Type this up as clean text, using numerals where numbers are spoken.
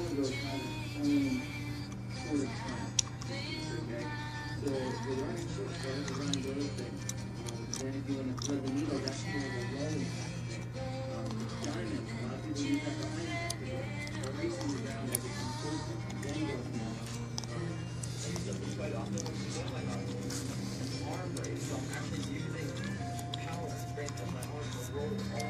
arm raise, so I'm actually using power and strength of my arms to roll all